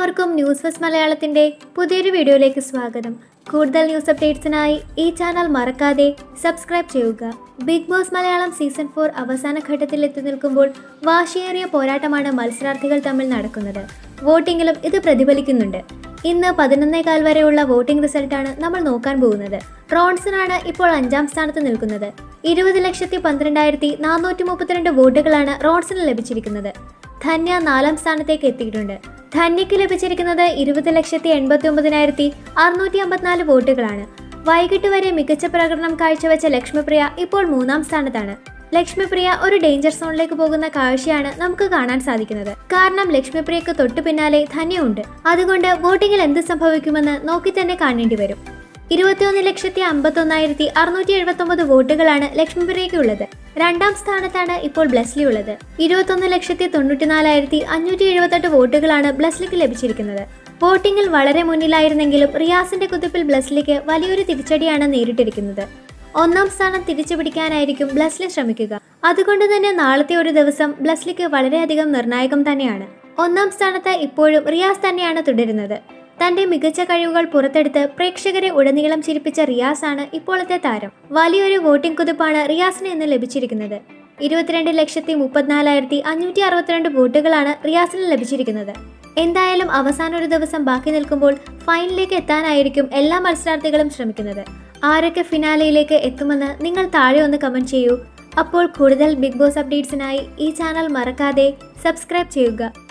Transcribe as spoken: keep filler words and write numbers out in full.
എല്ലാവർക്കും news first മലയാളത്തിന്റെ പുതിയൊരു വീഡിയോയിലേക്ക് സ്വാഗതം. കൂടുതൽ ന്യൂസ് അപ്ഡേറ്റ്സിനായി ഈ ചാനൽ മറക്കാതെ സബ്സ്ക്രൈബ് ചെയ്യുക. Bigg Boss Malayalam season four അവസാന ഘട്ടത്തിൽ എത്തി നിൽക്കുമ്പോൾ വാശിയേറിയ പോരാട്ടമാണ് മത്സരാർത്ഥികൾ തമ്മിൽ നടക്കുന്നത്. വോട്ടിങ്ങിലും ഇത് പ്രതിഫലിക്കുന്നുണ്ട്. ഇന്ന് പതിനൊന്നേകാൽ വരെയുള്ള വോട്ടിംഗ് റിസൾട്ടാണ് നമ്മൾ നോക്കാൻ പോകുന്നത്. റോൺസനാണ് ഇപ്പോൾ അഞ്ചാം സ്ഥാനത്ത് നിൽക്കുന്നത്. ഇരുപത് ലക്ഷത്തി പന്ത്രണ്ടായിരത്തി നാനൂറ്റി മുപ്പത്തിരണ്ട് വോട്ടുകളാണ് റോൺസന് ലഭിച്ചിരിക്കുന്നത്. ധന്യ നാലാം സ്ഥാനത്തേക്ക് എത്തിയിട്ടുണ്ട്. ധന്യയ്ക്ക് ലഭിച്ചിരിക്കുന്നത് ഇരുപത് ലക്ഷത്തി എൺപത്തി ഒമ്പതിനായിരത്തി അറുന്നൂറ്റി അമ്പത്തിനാല് വോട്ടുകളാണ്. വൈകിട്ട് വരെ മികച്ച പ്രകടനം കാഴ്ചവെച്ച ലക്ഷ്മിപ്രിയ ഇപ്പോൾ മൂന്നാം സ്ഥാനത്താണ്. ലക്ഷ്മിപ്രിയ ഒരു ഡേഞ്ചർ സോണിലേക്ക് പോകുന്ന കാഴ്ചയാണ് നമുക്ക് കാണാൻ സാധിക്കുന്നത്. കാരണം ലക്ഷ്മിപ്രിയക്ക് തൊട്ടു പിന്നാലെ ധന്യയുണ്ട്. അതുകൊണ്ട് വോട്ടിങ്ങിൽ എന്ത് സംഭവിക്കുമെന്ന് നോക്കി തന്നെ കാണേണ്ടി വരും. ഇരുപത്തിയൊന്ന് ലക്ഷത്തി അമ്പത്തി ഒന്നായിരത്തി അറുന്നൂറ്റി എഴുപത്തി ഒമ്പത് വോട്ടുകളാണ് ലക്ഷ്മിപ്രിയയ്ക്ക് ഉള്ളത്. രണ്ടാം സ്ഥാനത്താണ് ഇപ്പോൾ ബ്ലസ്ലി ഉള്ളത്. ഇരുപത്തൊന്ന് ലക്ഷത്തി തൊണ്ണൂറ്റി നാലായിരത്തി അഞ്ഞൂറ്റി എഴുപത്തെട്ട് വോട്ടുകളാണ് ബ്ലസ്ലിക്ക് ലഭിച്ചിരിക്കുന്നത്. വോട്ടിങ്ങിൽ വളരെ മുന്നിലായിരുന്നെങ്കിലും റിയാസിന്റെ കുതിപ്പിൽ ബ്ലസ്ലിക്ക് വലിയൊരു തിരിച്ചടിയാണ് നേരിട്ടിരിക്കുന്നത്. ഒന്നാം സ്ഥാനം തിരിച്ചു പിടിക്കാനായിരിക്കും ബ്ലസ്ലി ശ്രമിക്കുക. അതുകൊണ്ട് തന്നെ നാളത്തെ ഒരു ദിവസം ബ്ലസ്ലിക്ക് വളരെയധികം നിർണായകം തന്നെയാണ്. ഒന്നാം സ്ഥാനത്ത് ഇപ്പോഴും റിയാസ് തന്നെയാണ് തുടരുന്നത്. തന്റെ മികച്ച കഴിവുകൾ പുറത്തെടുത്ത് പ്രേക്ഷകരെ ഉടനീളം ചിരിപ്പിച്ച റിയാസ് ആണ് ഇപ്പോഴത്തെ താരം. വലിയൊരു വോട്ടിംഗ് കുതിപ്പാണ് റിയാസിന് ഇന്ന് ലഭിച്ചിരിക്കുന്നത്. ഇരുപത്തിരണ്ട് ലക്ഷത്തി മുപ്പത്തിനാലായിരത്തി അഞ്ഞൂറ്റി അറുപത്തിരണ്ട് വോട്ടുകളാണ് റിയാസിന് ലഭിച്ചിരിക്കുന്നത്. എന്തായാലും അവസാന ഒരു ദിവസം ബാക്കി നിൽക്കുമ്പോൾ ഫൈനലിലേക്ക് എത്താനായിരിക്കും എല്ലാ മത്സരാർത്ഥികളും ശ്രമിക്കുന്നത്. ആരൊക്കെ ഫിനാലയിലേക്ക് എത്തുമെന്ന് നിങ്ങൾ താഴെ ഒന്ന് കമന്റ് ചെയ്യൂ. അപ്പോൾ കൂടുതൽ ബിഗ് ബോസ് അപ്ഡേറ്റ്സിനായി ഈ ചാനൽ മറക്കാതെ സബ്സ്ക്രൈബ് ചെയ്യുക.